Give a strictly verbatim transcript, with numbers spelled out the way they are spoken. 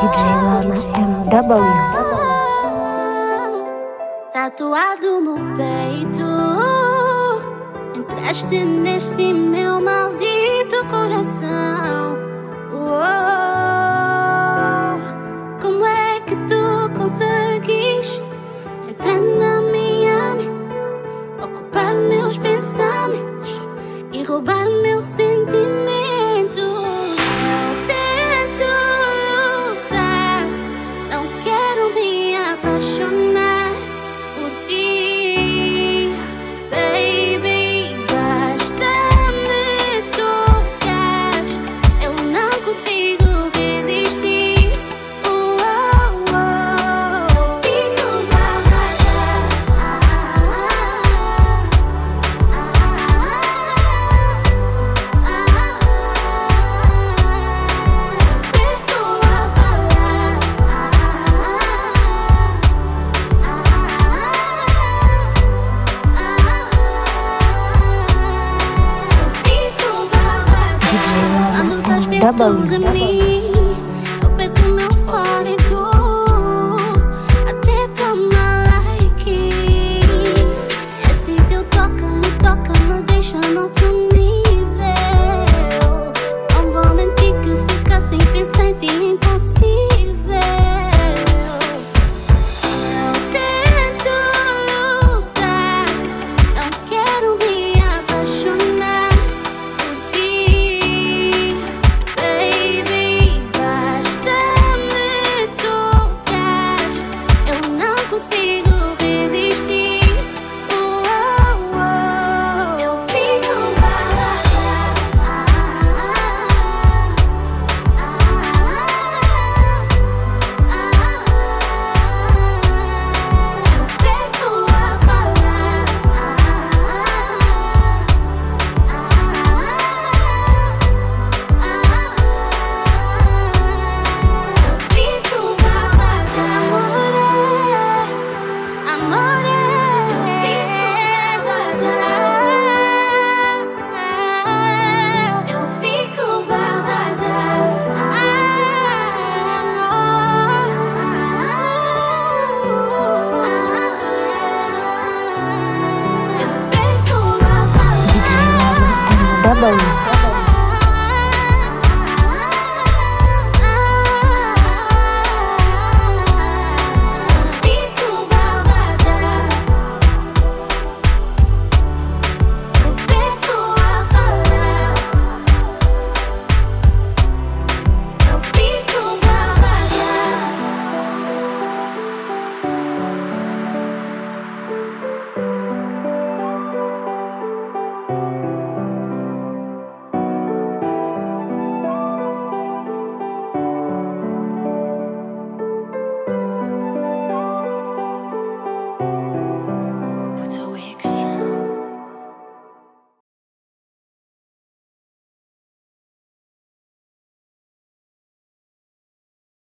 D J Lana M W. Tatuado no peito, entraste nesse meu maldito coração. Oh, como é que tu conseguiste entrar na minha mente, ocupar meus pensamentos e roubar meu sentimento? Eu tento lutar, não quero me apaixonar por ti, baby. Basta-me tocar, eu não consigo resistir. Oh, oh, oh. Eu fico babada. Perco a falar. Eu fico babada. D J Quando Lana estás M perto de W. mim, eu perco meu fôlego, até tomar like. Esse teu toca, me toca, me deixa noutro nível. Não vou mentir que ficar sem pensar em ti é impossível. Eu tento lutar, não quero me apaixonar por ti, baby. Basta-me tocar, eu não consigo resistir. Oh, oh, oh. Eu fico babada. Eu perco a falar. Eu fico babada. Amore, amore. Eu fico babada. Eu fico babada. Eu perco a falar. D J Lana M W.